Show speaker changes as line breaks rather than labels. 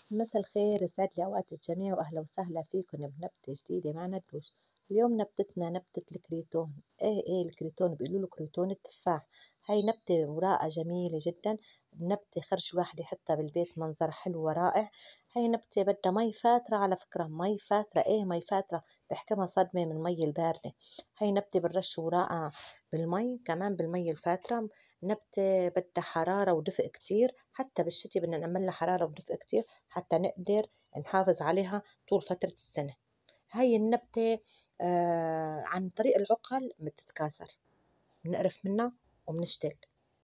مساء الخير، يسعد لي أوقات الجميع وأهلا وسهلا فيكم بنبتة جديدة مع ندوش. اليوم نبتتنا نبتة الكريتون. إيه الكريتون؟ بيقولوا له كريتون التفاح. هاي نبتة وراقة جميلة جدا، نبتة خرج الواحد يحطها بالبيت منظر حلو ورائع. هاي نبتة بدها مي فاترة، على فكرة مي فاترة، مي فاترة بحكمها صدمة من المي الباردة. هاي نبتة بالرش وراقة بالمي، كمان بالمي الفاترة. نبتة بدها حرارة ودفء كتير، حتى بالشتي بدنا نعملها حرارة ودفء كتير حتى نقدر نحافظ عليها طول فترة السنة. هاي النبتة عن طريق العقل بتتكاثر، بنقرف منها وبنشتل.